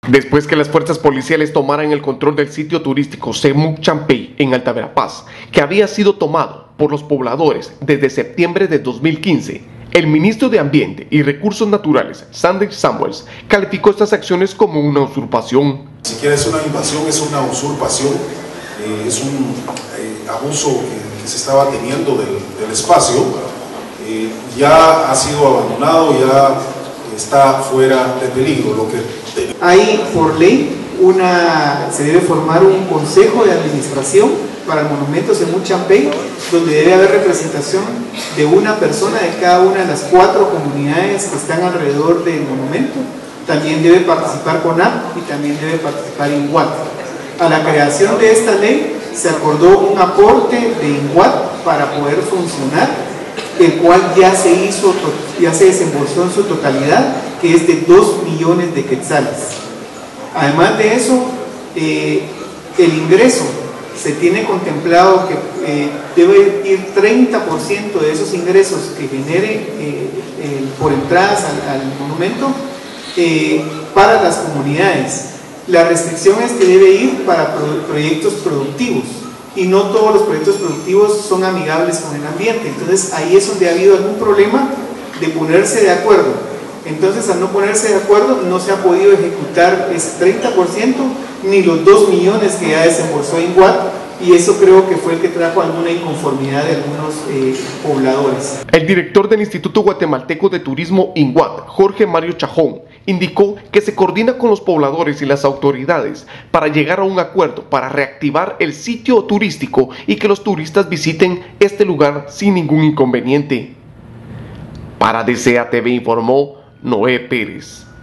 Después que las fuerzas policiales tomaran el control del sitio turístico Semuc Champey en Alta Verapaz, que había sido tomado por los pobladores desde septiembre de 2015, el ministro de Ambiente y Recursos Naturales, Sandy Samuels, calificó estas acciones como una usurpación. Ni siquiera es una invasión, es una usurpación, es un abuso que se estaba teniendo del espacio, ya ha sido abandonado, ya está fuera de peligro. Hay por ley se debe formar un consejo de administración para el monumento Semuc Champey, donde debe haber representación de una persona de cada una de las 4 comunidades que están alrededor del monumento. También debe participar CONAP y también debe participar INGUAT. A la creación de esta ley se acordó un aporte de INGUAT para poder funcionar, el cual ya se desembolsó en su totalidad, que es de 2 millones de quetzales. Además de eso, el ingreso se tiene contemplado que debe ir 30% de esos ingresos que genere por entradas al monumento para las comunidades. La restricción es que debe ir para proyectos productivos, y no todos los proyectos productivos son amigables con el ambiente. Entonces ahí es donde ha habido algún problema de ponerse de acuerdo. Entonces, al no ponerse de acuerdo, no se ha podido ejecutar ese 30% ni los 2 millones que ya desembolsó INGUAT, y eso creo que fue el que trajo alguna inconformidad de algunos pobladores. El director del Instituto Guatemalteco de Turismo INGUAT, Jorge Mario Chajón, indicó que se coordina con los pobladores y las autoridades para llegar a un acuerdo para reactivar el sitio turístico y que los turistas visiten este lugar sin ningún inconveniente. Para DCA TV informó Noé Pérez.